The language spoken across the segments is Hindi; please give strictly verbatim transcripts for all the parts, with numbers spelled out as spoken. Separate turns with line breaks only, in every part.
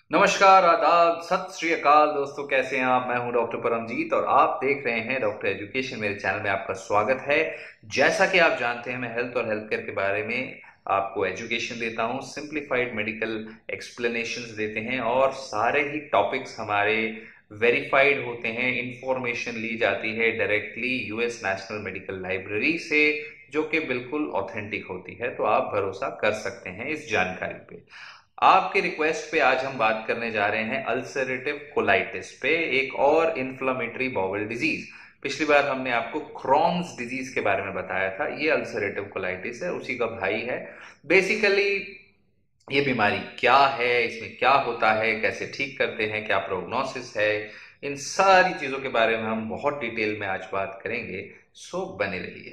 नमस्कार, आदाब, सत श्री अकाल दोस्तों, कैसे हैं आप। मैं हूं डॉक्टर परमजीत और आप देख रहे हैं डॉक्टर एजुकेशन। मेरे चैनल में आपका स्वागत है। जैसा कि आप जानते हैं, मैं हेल्थ और हेल्थ केयर के बारे में आपको एजुकेशन देता हूं, सिंप्लीफाइड मेडिकल एक्सप्लेनेशंस देते हैं और सारे ही टॉपिक्स हमारे वेरीफाइड होते हैं। इंफॉर्मेशन ली जाती है directly US national medical library से, जो कि बिल्कुल ऑथेंटिक होती है, तो आप भरोसा कर सकते हैं इस जानकारी पे। आपके रिक्वेस्ट पे आज हम बात करने जा रहे हैं अल्सरेटिव कोलाइटिस पे, एक और इन्फ्लामेटरी बाउल डिजीज। पिछली बार हमने आपको क्रॉन्स डिजीज के बारे में बताया था। ये अल्सरेटिव कोलाइटिस है, उसी का भाई है। बेसिकली ये बीमारी क्या है, इसमें क्या होता है, कैसे ठीक करते हैं, क्या प्रोग्नोसिस है, इन सारी चीजों के बारे में हम बहुत डिटेल में आज बात करेंगे। सो बने रहिए।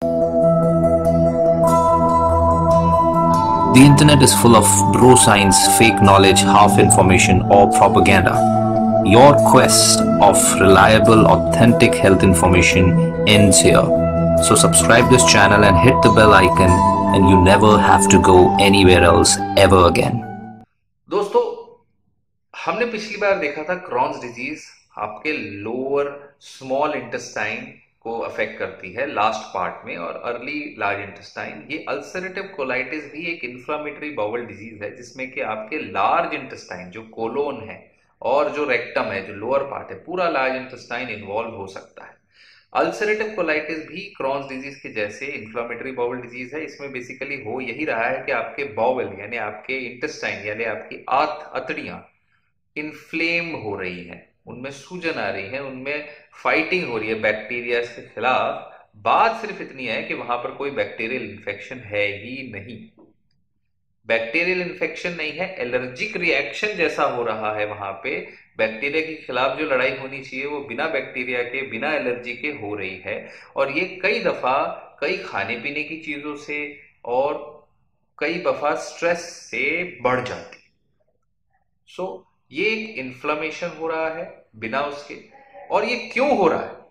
The internet is full of bro science, fake knowledge, half information, or propaganda. Your quest of reliable, authentic health information ends here. So subscribe this channel and hit the bell icon, and you never have to go anywhere else ever again.
दोस्तों, हमने पिछली बार देखा था क्रॉन्स डिजीज आपके लोअर स्मॉल इंटेस्टाइन को अफेक्ट करती है लास्ट पार्ट में, और अर्ली लार्ज इंटेस्टाइन। ये अल्सरेटिव कोलाइटिस भी एक इन्फ्लामेटरी बाउल डिजीज है, जिसमें कि आपके लार्ज इंटेस्टाइन जो कोलोन है और जो रेक्टम है, जो लोअर पार्ट है, पूरा लार्ज इंटेस्टाइन इन्वॉल्व हो सकता है। अल्सरेटिव कोलाइटिस भी क्रॉन्स डिजीज के जैसे इन्फ्लामेटरी बाउल डिजीज है। इसमें बेसिकली हो यही रहा है कि आपके बाउल यानी आपके इंटेस्टाइन यानी आपकी आंत अतड़ियां इन्फ्लेम हो रही हैं, उनमें सूजन आ रही है, उनमें फाइटिंग हो रही है बैक्टीरिया के खिलाफ। बात सिर्फ इतनी है कि वहां पर कोई बैक्टीरियल इन्फेक्शन है ही नहीं। बैक्टीरियल इन्फेक्शन नहीं है, एलर्जिक रिएक्शन जैसा हो रहा है वहां पे। बैक्टीरिया के खिलाफ जो लड़ाई होनी चाहिए वो बिना बैक्टीरिया के, बिना एलर्जी के हो रही है। और ये कई दफा कई खाने पीने की चीजों से और कई दफा स्ट्रेस से बढ़ जाती है। सो so, ये एक इन्फ्लेमेशन हो रहा है बिना उसके। और ये क्यों हो रहा है,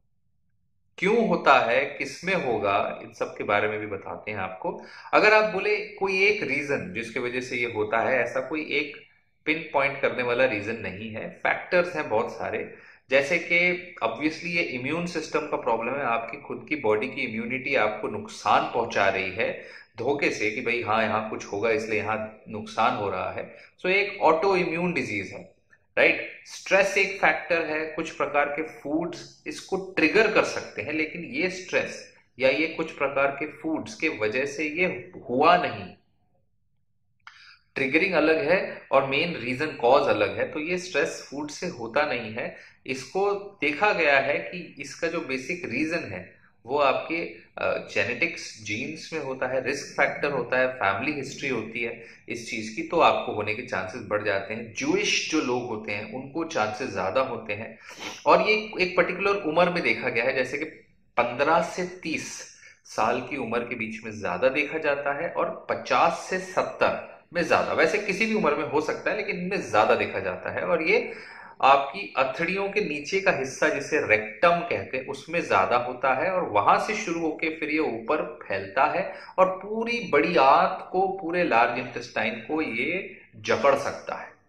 क्यों होता है, किसमें होगा, इन सब के बारे में भी बताते हैं आपको। अगर आप बोले कोई एक रीजन जिसकी वजह से ये होता है, ऐसा कोई एक पिन पॉइंट करने वाला रीजन नहीं है। फैक्टर्स हैं बहुत सारे, जैसे कि ऑब्वियसली ये इम्यून सिस्टम का प्रॉब्लम है। आपकी खुद की बॉडी की इम्यूनिटी आपको नुकसान पहुंचा रही है धोखे से कि भाई हाँ यहाँ कुछ होगा इसलिए यहाँ नुकसान हो रहा है। सो एक ऑटो इम्यून डिजीज है, राइट। स्ट्रेस एक फैक्टर है, कुछ प्रकार के फूड्स इसको ट्रिगर कर सकते हैं, लेकिन ये स्ट्रेस या ये कुछ प्रकार के फूड्स के वजह से ये हुआ नहीं। ट्रिगरिंग अलग है और मेन रीजन कॉज अलग है। तो ये स्ट्रेस फूड से होता नहीं है। इसको देखा गया है कि इसका जो बेसिक रीजन है वो आपके जेनेटिक्स जीन्स में होता है, रिस्क फैक्टर होता है, फैमिली हिस्ट्री होती है इस चीज की, तो आपको होने के चांसेस बढ़ जाते हैं। जूइश जो लोग होते हैं उनको चांसेस ज्यादा होते हैं। और ये एक पर्टिकुलर उम्र में देखा गया है, जैसे कि पंद्रह से तीस साल की उम्र के बीच में ज्यादा देखा जाता है और पचास से सत्तर में ज्यादा। वैसे किसी भी उम्र में हो सकता है, लेकिन इनमें ज्यादा देखा जाता है। और ये आपकी अथड़ियों के नीचे का हिस्सा जिसे रेक्टम कहते हैं उसमें ज्यादा होता है, और वहां से शुरू होकर फिर ये ऊपर फैलता है और पूरी बड़ी आंत को, पूरे लार्ज इंटेस्टाइन को ये जकड़ सकता है।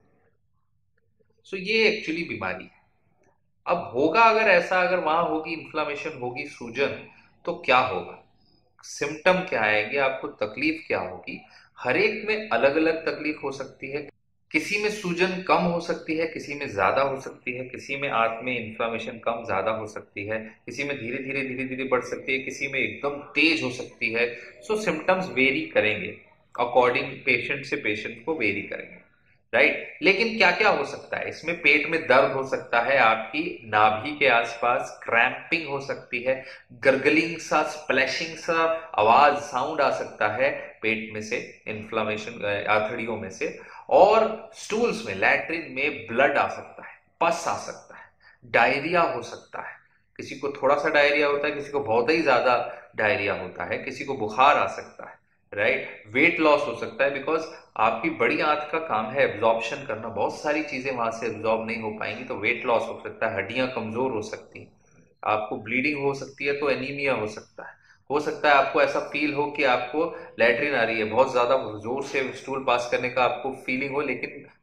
सो ये एक्चुअली बीमारी है। अब होगा अगर ऐसा, अगर वहां होगी इन्फ्लामेशन, होगी सूजन, तो क्या होगा, सिम्टम क्या आएंगे, आपको तकलीफ क्या होगी। हर एक में अलग अलग तकलीफ हो सकती है। किसी में सूजन कम हो सकती है, किसी में ज्यादा हो सकती है, किसी में आंत में इन्फ्लामेशन कम ज्यादा हो सकती है, किसी में धीरे धीरे धीरे धीरे बढ़ सकती है, किसी में एकदम तेज हो सकती है। सो सिम्टम्स वेरी करेंगे, अकॉर्डिंग पेशेंट से पेशेंट को वेरी करेंगे, राइट। लेकिन क्या क्या हो सकता है इसमें, पेट में दर्द हो सकता है, आपकी नाभि के आसपास क्रैम्पिंग हो सकती है, गर्गलिंग सा, स्प्लैशिंग सा आवाज, साउंड आ सकता है पेट में से, इन्फ्लामेशन आंतड़ियों में से। और स्टूल्स में, लैट्रिन में ब्लड आ सकता है, पस आ सकता है, डायरिया हो सकता है। किसी को थोड़ा सा डायरिया होता है, किसी को बहुत ही ज्यादा डायरिया होता है, किसी को बुखार आ सकता है, राइट। वेट लॉस हो सकता है, बिकॉज आपकी बड़ी आंत का काम है एब्जॉर्प्शन करना, बहुत सारी चीजें वहां से एब्जॉर्ब नहीं हो पाएंगी, तो वेट लॉस हो सकता है, हड्डियां कमजोर हो सकती है, आपको ब्लीडिंग हो सकती है, तो एनीमिया हो सकता है। हो सकता है आपको ऐसा फील हो कि आपको लैट्रिन आ रही है, बहुत ज्यादा जोर से स्टूल पास करने का आपको फीलिंग हो, लेकिन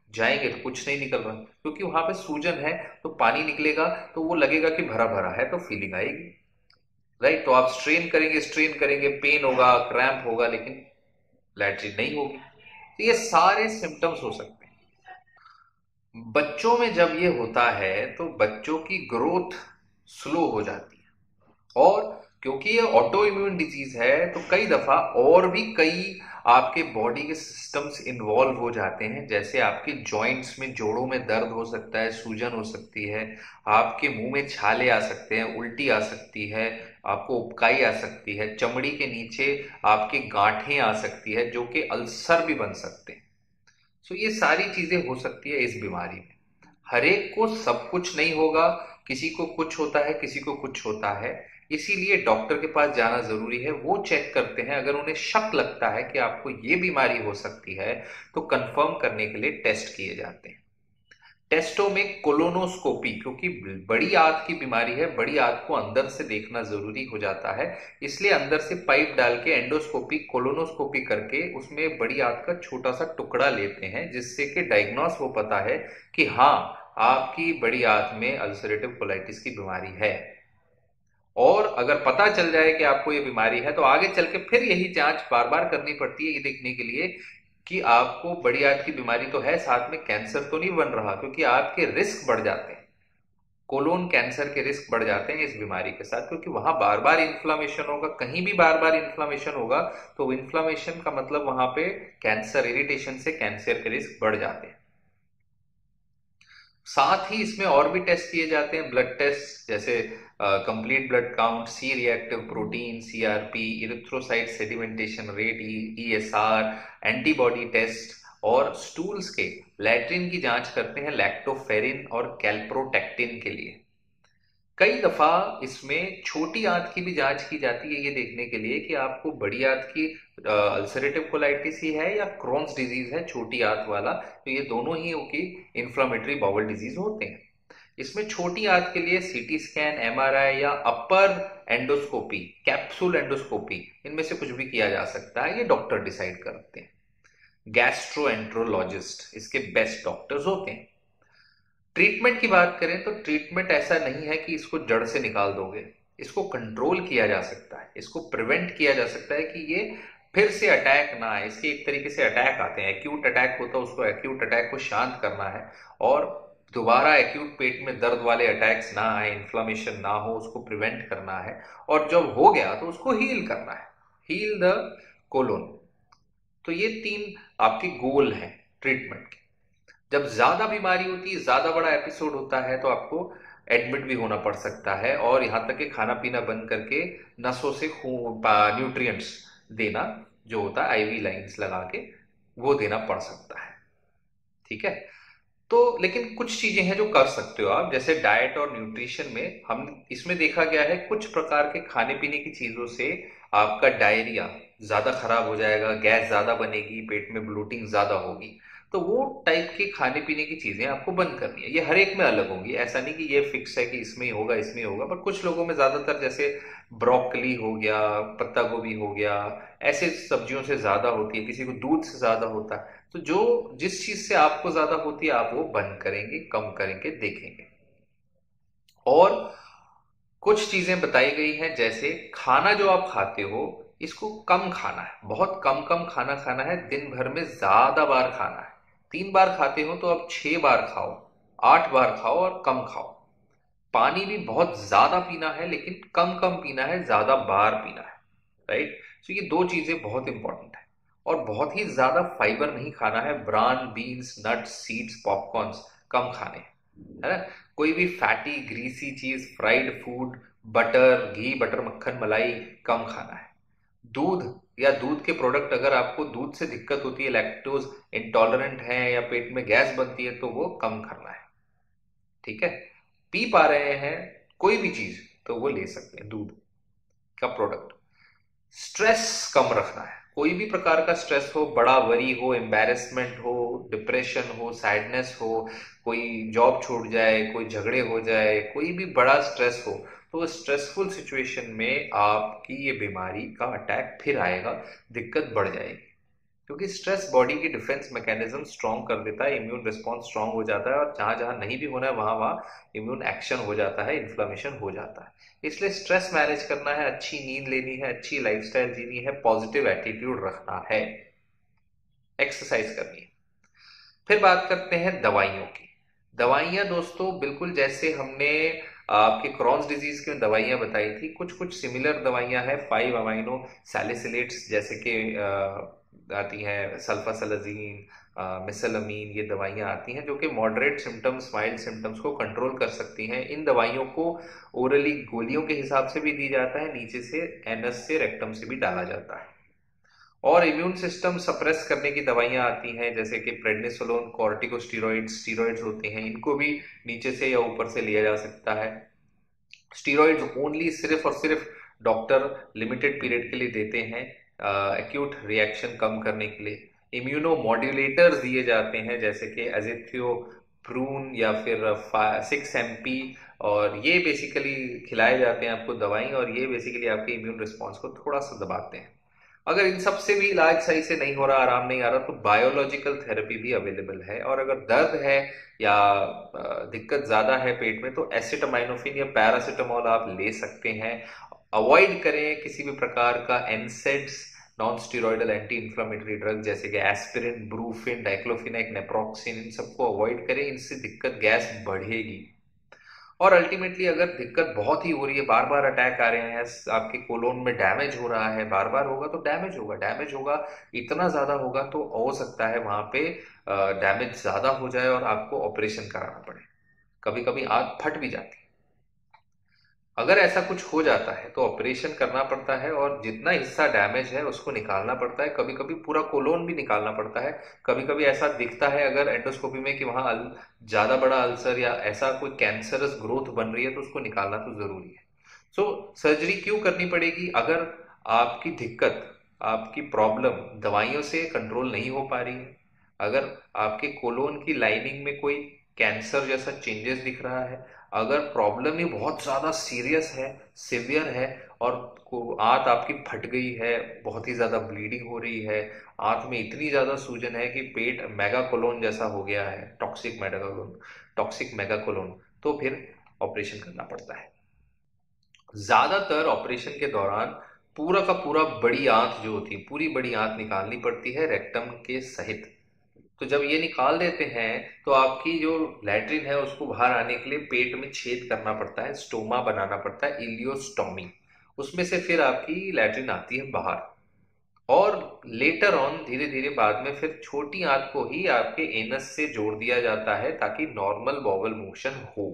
जाएंगे तो कुछ नहीं निकल रहा, क्योंकि वहां पे सूजन है, तो पानी निकलेगा तो वो लगेगा कि भरा भरा है, तो फीलिंग आएगी, राइट। तो आप स्ट्रेन करेंगे स्ट्रेन करेंगे, पेन होगा, क्रैम्प होगा, लेकिन लैट्रिन नहीं होगी। तो ये सारे सिम्टम्स हो सकते हैं। बच्चों में जब ये होता है तो बच्चों की ग्रोथ स्लो हो जाती है, और क्योंकि ये ऑटो इम्यून डिजीज है तो कई दफा और भी कई आपके बॉडी के सिस्टम्स इन्वॉल्व हो जाते हैं, जैसे आपके जॉइंट्स में, जोड़ों में दर्द हो सकता है, सूजन हो सकती है, आपके मुंह में छाले आ सकते हैं, उल्टी आ सकती है, आपको उबकाई आ सकती है, चमड़ी के नीचे आपके गांठें आ सकती है जो कि अल्सर भी बन सकते हैं। सो ये सारी चीजें हो सकती है इस बीमारी में। हर एक को सब कुछ नहीं होगा, किसी को कुछ होता है, किसी को कुछ होता है, इसीलिए डॉक्टर के पास जाना जरूरी है। वो चेक करते हैं, अगर उन्हें शक लगता है कि आपको ये बीमारी हो सकती है तो कंफर्म करने के लिए टेस्ट किए जाते हैं। टेस्टों में कोलोनोस्कोपी, क्योंकि बड़ी आंत की बीमारी है, बड़ी आंत को अंदर से देखना जरूरी हो जाता है, इसलिए अंदर से पाइप डाल के एंडोस्कोपी, कोलोनोस्कोपी करके उसमें बड़ी आंत का छोटा सा टुकड़ा लेते हैं, जिससे कि डायग्नोस हो पता है कि हाँ, आपकी बड़ी आंत में अल्सरेटिव कोलाइटिस की बीमारी है। और अगर पता चल जाए कि आपको ये बीमारी है तो आगे चल के फिर यही जांच बार बार करनी पड़ती है, ये देखने के लिए कि आपको बड़ी आंत की बीमारी तो है, साथ में कैंसर तो नहीं बन रहा, क्योंकि आपके रिस्क बढ़ जाते हैं, कोलोन कैंसर के रिस्क बढ़ जाते हैं इस बीमारी के साथ, क्योंकि वहां बार बार इन्फ्लामेशन होगा, कहीं भी बार बार इन्फ्लामेशन होगा, तो इन्फ्लामेशन का मतलब वहां पे कैंसर, इरिटेशन से कैंसर के रिस्क बढ़ जाते हैं। साथ ही इसमें और भी टेस्ट किए जाते हैं, ब्लड टेस्ट, जैसे complete blood count, C reactive protein, CRP, erythrocyte sedimentation rate, ESR, antibody test, और स्टूल्स के लैट्रिन की जांच करते हैं लैक्टोफेरिन और कैल्प्रोटेक्टिन के लिए। कई दफा इसमें छोटी आंत की भी जांच की जाती है, ये देखने के लिए कि आपको बड़ी आंत की अल्सरेटिव कोलाइटिस ही है या क्रोन्स डिजीज है, छोटी आंत वाला, तो ये दोनों ही की इन्फ्लामेटरी बाउल डिजीज होते हैं। इसमें छोटी आंत के लिए सीटी स्कैन, एमआरआई या अपर एंडोस्कोपी, कैप्सूल एंडोस्कोपी, इनमें से कुछ भी किया जा सकता है, ये डॉक्टर डिसाइड करते हैं। गैस्ट्रोएंट्रोलॉजिस्ट इसके बेस्ट डॉक्टर्स होते हैं। ट्रीटमेंट की बात करें तो ट्रीटमेंट ऐसा नहीं है कि इसको जड़ से निकाल दोगे, इसको कंट्रोल किया जा सकता है, इसको प्रिवेंट किया जा सकता है कि ये फिर से अटैक ना आए। इसके एक तरीके से अटैक आते हैं, एक्यूट अटैक होता है, उसको एक्यूट अटैक को शांत करना है, और दोबारा एक्यूट पेट में दर्द वाले अटैक्स ना आए, इन्फ्लामेशन ना हो, उसको प्रिवेंट करना है, और जब हो गया तो उसको हील करना है, हील द कोलोन। तो ये तीन आपके गोल हैं ट्रीटमेंट के। जब ज्यादा बीमारी होती है, ज्यादा बड़ा एपिसोड होता है, तो आपको एडमिट भी होना पड़ सकता है, और यहां तक कि खाना पीना बंद करके नसों से खून, न्यूट्रिएंट्स देना जो होता है, आईवी लाइंस लगा के वो देना पड़ सकता है। ठीक है। तो लेकिन कुछ चीजें हैं जो कर सकते हो आप, जैसे डाइट और न्यूट्रिशन में हम इसमें देखा गया है कुछ प्रकार के खाने पीने की चीजों से आपका डायरिया ज्यादा खराब हो जाएगा, गैस ज्यादा बनेगी, पेट में ब्लोटिंग ज्यादा होगी, तो वो टाइप के खाने पीने की चीजें आपको बंद करनी है। ये हर एक में अलग होंगी, ऐसा नहीं कि ये फिक्स है कि इसमें ही होगा इसमें ही होगा, पर कुछ लोगों में ज्यादातर, जैसे ब्रोकली हो गया, पत्ता गोभी हो गया, ऐसे सब्जियों से ज्यादा होती है, किसी को दूध से ज्यादा होता है, तो जो जिस चीज से आपको ज्यादा होती है आप वो बंद करेंगे, कम करेंगे, देखेंगे। और कुछ चीजें बताई गई हैं, जैसे खाना जो आप खाते हो इसको कम खाना है, बहुत कम कम खाना खाना है, दिन भर में ज्यादा बार खाना है। तीन बार खाते हो तो अब छह बार खाओ, आठ बार खाओ, और कम खाओ। पानी भी बहुत ज्यादा पीना है, लेकिन कम कम पीना है, ज्यादा बार पीना है, राइट। तो ये दो चीजें बहुत इंपॉर्टेंट है। और बहुत ही ज्यादा फाइबर नहीं खाना है, bran, beans, nuts, seeds, popcorns कम खाने हैं, है ना। कोई भी फैटी ग्रीसी चीज, फ्राइड फूड, बटर, घी, बटर, मक्खन, मलाई कम खाना है। दूध या दूध के प्रोडक्ट, अगर आपको दूध से दिक्कत होती है, लैक्टोज इंटॉलरेंट है या पेट में गैस बनती है, तो वो कम करना है। ठीक है। पी पा रहे हैं कोई भी चीज तो वो ले सकते हैं, दूध का प्रोडक्ट। स्ट्रेस कम रखना है, कोई भी प्रकार का स्ट्रेस हो, बड़ा वरी हो, एम्बैरेसमेंट हो, डिप्रेशन हो, सैडनेस हो, कोई जॉब छूट जाए, कोई झगड़े हो जाए, कोई भी बड़ा स्ट्रेस हो, तो स्ट्रेसफुल सिचुएशन में आपकी ये बीमारी का अटैक फिर आएगा, दिक्कत बढ़ जाएगी। क्योंकि स्ट्रेस बॉडी की डिफेंस मैकेनिज्म स्ट्रॉन्ग कर देता है, इम्यून रिस्पॉन्स स्ट्रॉन्ग हो जाता है और जहां जहां नहीं भी होना है वहां वहां इम्यून एक्शन हो जाता है, इन्फ्लामेशन हो जाता है। इसलिए स्ट्रेस मैनेज करना है, अच्छी नींद लेनी है, अच्छी लाइफस्टाइल जीनी है, पॉजिटिव एटीट्यूड रखना है, एक्सरसाइज करनी है। फिर बात करते हैं दवाइयों की। दवाइयां दोस्तों बिल्कुल जैसे हमने आपके क्रॉन्स डिजीज की दवाइयां बताई थी, कुछ कुछ सिमिलर दवाइयां हैं। फाइव अमाइनो सैलिसिलेट्स जैसे कि आती हैं, सल्फासलाजीन, मिसलामीन, ये दवाइयां आती हैं जो कि मॉडरेट सिम्टम्स, माइल्ड सिम्टम्स को कंट्रोल कर सकती हैं। इन दवाइयों को ओरली गोलियों के हिसाब से भी दी जाता है, नीचे से एनस से रेक्टम से भी डाला जाता है। और इम्यून सिस्टम सप्रेस करने की दवाइयां आती हैं जैसे कि प्रेडनिसोलोन, कॉर्टिकोस्टेरॉइड्स, स्टीरॉइड्स होते हैं, इनको भी नीचे से या ऊपर से लिया जा सकता है। स्टीरॉइड्स ओनली सिर्फ और सिर्फ डॉक्टर लिमिटेड पीरियड के लिए देते हैं, एक्यूट रिएक्शन कम करने के लिए। इम्यूनो मॉड्यूलेटर्स दिए जाते हैं जैसे कि एजिथियोप्रून या फिर सिक्स एम पी, और ये बेसिकली खिलाए जाते हैं आपको दवाई, और ये बेसिकली आपके इम्यून रिस्पॉन्स को थोड़ा सा दबाते हैं। अगर इन सब से भी इलाज सही से नहीं हो रहा, आराम नहीं आ रहा, तो बायोलॉजिकल थेरेपी भी अवेलेबल है। और अगर दर्द है या दिक्कत ज्यादा है पेट में तो एसिटामाइनोफिन या पैरासिटामोल आप ले सकते हैं। अवॉइड करें किसी भी प्रकार का NSAIDs, non steroidal anti inflammatory drug जैसे कि एस्पिरिन, ब्रूफिन, डाइक्लोफिनेक, नेप्रोक्सिन, इन सबको अवॉइड करें, इनसे दिक्कत, गैस बढ़ेगी। और अल्टीमेटली अगर दिक्कत बहुत ही हो रही है, बार बार अटैक आ रहे हैं, आपके कोलोन में डैमेज हो रहा है, बार बार होगा तो डैमेज होगा, डैमेज होगा इतना ज्यादा होगा तो हो सकता है वहां पे डैमेज ज्यादा हो जाए और आपको ऑपरेशन कराना पड़े। कभी कभी आंत फट भी जाती है। अगर ऐसा कुछ हो जाता है तो ऑपरेशन करना पड़ता है और जितना हिस्सा डैमेज है उसको निकालना पड़ता है। कभी कभी पूरा कोलोन भी निकालना पड़ता है। कभी कभी ऐसा दिखता है अगर एंडोस्कोपी में कि वहां ज्यादा बड़ा अल्सर या ऐसा कोई कैंसरस ग्रोथ बन रही है तो उसको निकालना तो जरूरी है। सो so, सर्जरी क्यों करनी पड़ेगी? अगर आपकी दिक्कत, आपकी प्रॉब्लम दवाइयों से कंट्रोल नहीं हो पा रही है, अगर आपके कोलोन की लाइनिंग में कोई कैंसर जैसा चेंजेस दिख रहा है, अगर प्रॉब्लम ही बहुत ज्यादा सीरियस है, सिवियर है, और आंत आपकी फट गई है, बहुत ही ज्यादा ब्लीडिंग हो रही है, आंत में इतनी ज्यादा सूजन है कि पेट मेगाकोलोन जैसा हो गया है, टॉक्सिक मेगाकोलोन, टॉक्सिक मेगाकोलोन, तो फिर ऑपरेशन करना पड़ता है। ज्यादातर ऑपरेशन के दौरान पूरा का पूरा बड़ी आंत जो होती है, पूरी बड़ी आंत निकालनी पड़ती है रेक्टम के सहित। तो जब ये निकाल देते हैं तो आपकी जो लैट्रिन है उसको बाहर आने के लिए पेट में छेद करना पड़ता है, स्टोमा बनाना पड़ता है, इलियोस्टोमी, उसमें से फिर आपकी लैट्रिन आती है बाहर। और लेटर ऑन धीरे धीरे बाद में फिर छोटी आंत को ही आपके एनस से जोड़ दिया जाता है ताकि नॉर्मल बॉवल मोशन हो।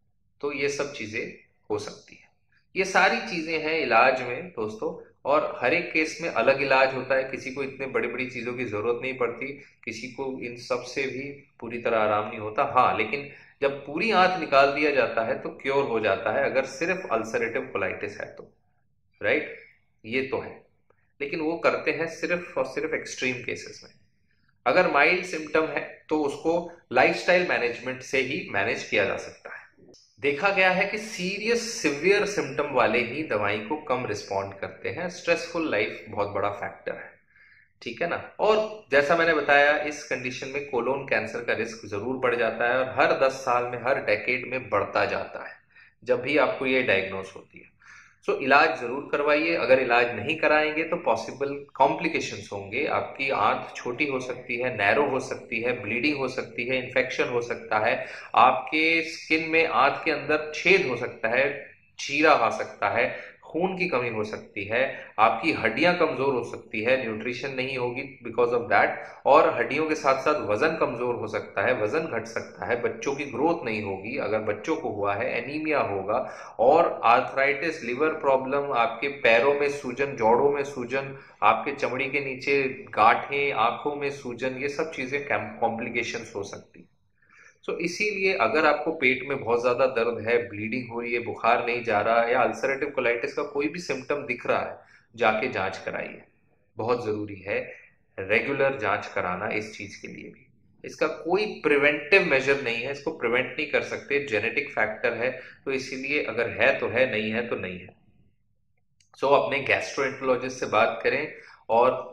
तो ये सब चीजें हो सकती है। ये सारी चीजें हैं इलाज में दोस्तों, और हर एक केस में अलग इलाज होता है। किसी को इतने बड़ी बड़ी चीजों की जरूरत नहीं पड़ती, किसी को इन सब से भी पूरी तरह आराम नहीं होता। हाँ, लेकिन जब पूरी आंत निकाल दिया जाता है तो क्योर हो जाता है, अगर सिर्फ अल्सरेटिव कोलाइटिस है तो, राइट, ये तो है। लेकिन वो करते हैं सिर्फ और सिर्फ एक्सट्रीम केसेस में। अगर माइल्ड सिम्टम है तो उसको लाइफस्टाइल मैनेजमेंट से ही मैनेज किया जा सकता है। देखा गया है कि सीरियस सिवियर सिम्टम वाले ही दवाई को कम रिस्पॉन्ड करते हैं। स्ट्रेसफुल लाइफ बहुत बड़ा फैक्टर है, ठीक है ना। और जैसा मैंने बताया, इस कंडीशन में कोलोन कैंसर का रिस्क जरूर बढ़ जाता है और हर दस साल में, हर डेकेड में बढ़ता जाता है जब भी आपको ये डायग्नोस होती है। सो so, इलाज जरूर करवाइए। अगर इलाज नहीं कराएंगे तो पॉसिबल कॉम्प्लिकेशंस होंगे। आपकी आंत छोटी हो सकती है, नैरो हो सकती है, ब्लीडिंग हो सकती है, इन्फेक्शन हो सकता है, आपके स्किन में आंत के अंदर छेद हो सकता है, चीरा आ सकता है, खून की कमी हो सकती है, आपकी हड्डियां कमजोर हो सकती है, न्यूट्रिशन नहीं होगी बिकॉज ऑफ दैट, और हड्डियों के साथ साथ वजन कमजोर हो सकता है, वजन घट सकता है, बच्चों की ग्रोथ नहीं होगी, अगर बच्चों को हुआ है एनीमिया होगा, और आर्थराइटिस, लिवर प्रॉब्लम, आपके पैरों में सूजन, जोड़ों में सूजन, आपके चमड़ी के नीचे गांठें, आंखों में सूजन, ये सब चीजें कॉम्प्लिकेशंस हो सकती है। सो so, इसीलिए अगर आपको पेट में बहुत ज्यादा दर्द है, ब्लीडिंग हो रही है, बुखार नहीं जा रहा है, या अल्सरेटिव कोलाइटिस का कोई भी सिम्टम दिख रहा है, जाके जांच कराइए। बहुत जरूरी है रेगुलर जांच कराना इस चीज के लिए भी। इसका कोई प्रिवेंटिव मेजर नहीं है, इसको प्रिवेंट नहीं कर सकते, जेनेटिक फैक्टर है, तो इसीलिए अगर है तो है, नहीं है तो नहीं है। सो so, अपने गैस्ट्रोएंटरोलॉजिस्ट से बात करें और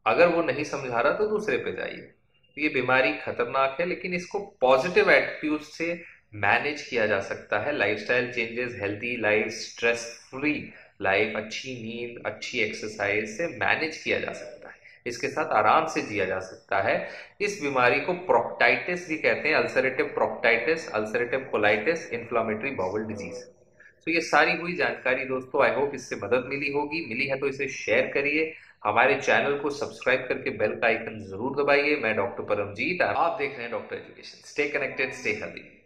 अगर वो नहीं समझा रहा तो दूसरे पे जाइए। तो ये बीमारी खतरनाक है, लेकिन इसको पॉजिटिव एटीट्यूड से मैनेज किया जा सकता है। Lifestyle changes, healthy life, stress free life, अच्छी नींद, अच्छी एक्सरसाइज से मैनेज किया जा सकता है। इसके साथ आराम से जिया जा सकता है। इस बीमारी को प्रोक्टाइटिस भी कहते हैं, ulcerative proctitis, ulcerative colitis, inflammatory bowel disease. तो ये सारी हुई जानकारी दोस्तों, आई होप इससे मदद मिली होगी। मिली है तो इसे शेयर करिए। हमारे चैनल को सब्सक्राइब करके बेल का आइकन जरूर दबाइए। मैं डॉक्टर परमजीत, आप देख रहे हैं doctor education. Stay connected, stay healthy.